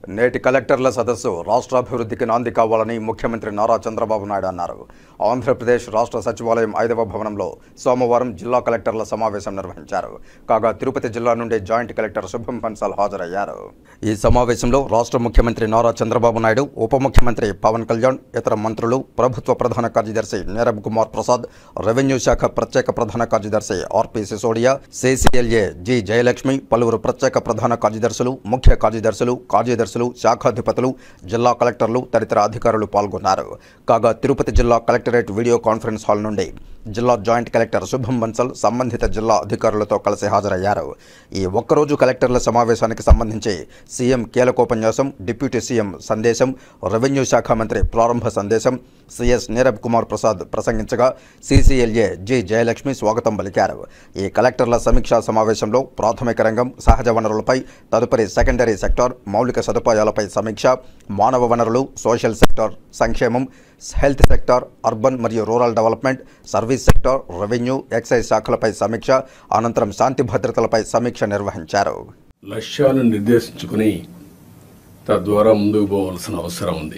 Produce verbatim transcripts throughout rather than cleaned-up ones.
నేటి కలెక్టర్ల సదస్సు రాష్ట్రాభివృద్ధికి నాంది కావాలని ముఖ్యమంత్రి నారా చంద్రబాబు నాయుడు అన్నారు. ఆంధ్రప్రదేశ్ రాష్ట్ర సచివాలయం ఐదవ భవనంలో సోమవారం జిల్లా కలెక్టర్ల సమావేశం నిర్వహించారు. కాగా తిరుపతి జిల్లా నుండి జాయింట్ కలెక్టర్ శుభం బన్సల్ హాజరయ్యారు. ఈ సమావేశంలో రాష్ట్ర ముఖ్యమంత్రి నారా చంద్రబాబు నాయుడు, ఉప ముఖ్యమంత్రి పవన్ కళ్యాణ్, ఇతర మంత్రులు, ప్రభుత్వ ప్రధాన కార్యదర్శి నీరబ్ కుమార్ ప్రసాద్, రెవెన్యూ శాఖ ప్రత్యేక ప్రధాన కార్యదర్శి RP Sisodia, CCLA G Jayalakshmi, పలువురు ప్రత్యేక ప్రధాన కార్యదర్శులు, ముఖ్య కార్యదర్శులు, కార్యదర్శులు, శాఖాధిపతులు, జిల్లా కలెక్టర్లు తదితర అధికారులు పాల్గొన్నారు. కాగా తిరుపతి జిల్లా కలెక్టరేట్ వీడియో కాన్ఫరెన్స్ హాల్ నుండి జిల్లా జాయింట్ కలెక్టర్ శుభం బన్సల్ సంబంధిత జిల్లా అధికారులతో కలిసి హాజరయ్యారు. ఈ ఒక్కరోజు కలెక్టర్ల సమావేశానికి సంబంధించి సీఎం కీలకోపన్యాసం, డిప్యూటీ సీఎం సందేశం, రెవెన్యూ శాఖ మంత్రి ప్రారంభ సందేశం, సిఎస్ నీరబ్ కుమార్ ప్రసాద్ ప్రసంగించగా సిసిఎల్ఏ జి జయలక్ష్మి స్వాగతం పలికారు. ఈ కలెక్టర్ల సమీక్షా సమావేశంలో ప్రాథమిక రంగం, సహజ వనరులపై, తదుపరి సెకండరీ సెక్టార్, మౌలిక సదుపాయాలపై సమీక్ష, మానవ వనరులు, సోషల్ సెక్టార్, సంక్షేమం, హెల్త్ సెక్టార్, అర్బన్ మరియు rural development, service sector, revenue, excise శాఖలపై సమీక్ష, అనంతరం శాంతి భద్రతలపై సమీక్ష నిర్వహించారు. లక్ష్యాలను నిర్దేశించుకుని తద్వారా ముందుకు పోవాల్సిన అవసరం ఉంది.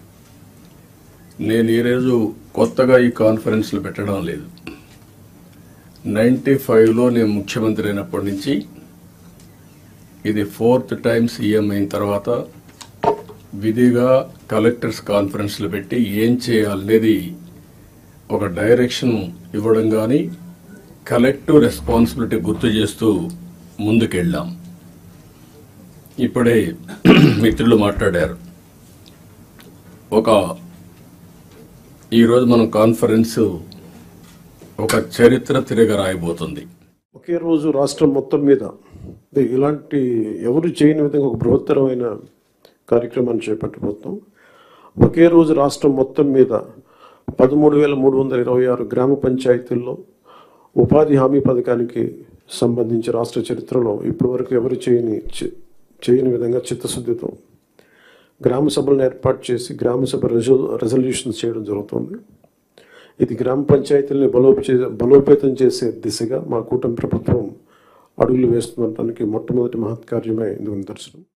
నేను ఈరోజు కొత్తగా ఈ కాన్ఫరెన్స్లు పెట్టడం లేదు. నైంటీ ఫైవ్లో నేను ముఖ్యమంత్రి అయినప్పటి నుంచి ఇది ఫోర్త్ టైం సీఎం అయిన తర్వాత విధిగా కలెక్టర్స్ కాన్ఫరెన్స్లు పెట్టి ఏం చేయాలనేది ఒక డైరెక్షన్ ఇవ్వడం కానీ కలెక్టివ్ రెస్పాన్సిబిలిటీ గుర్తు చేస్తూ ముందుకెళ్ళాం. ఇప్పుడే మిత్రులు మాట్లాడారు. ఒక ఈరోజు మనం కాన్ఫరెన్స్ ఒక చరిత్ర తిరగ రాయబోతుంది. ఒకే రోజు రాష్ట్రం మొత్తం మీద ఇలాంటి ఎవరు చేయని విధంగా ఒక బృహత్తరమైన కార్యక్రమాన్ని చేపట్టబోతున్నాం. ఒకే రోజు రాష్ట్రం మొత్తం మీద పదమూడు వేల మూడు వందల ఇరవై ఆరు గ్రామ పంచాయతీల్లో ఉపాధి హామీ పథకానికి సంబంధించి రాష్ట్ర చరిత్రలో ఇప్పటి వరకు ఎవరు చేయని చేయని విధంగా చిత్తశుద్ధితో గ్రామ సభలను ఏర్పాటు చేసి గ్రామ సభ రెజొ రెజల్యూషన్స్ చేయడం జరుగుతుంది. ఇది గ్రామ పంచాయతీలని బలోపే బలోపేతం చేసే దిశగా మా కూటమి ప్రభుత్వం అడుగులు వేస్తుండటానికి మొట్టమొదటి మహత్కార్యమే ఇందుకు నిదర్శనం.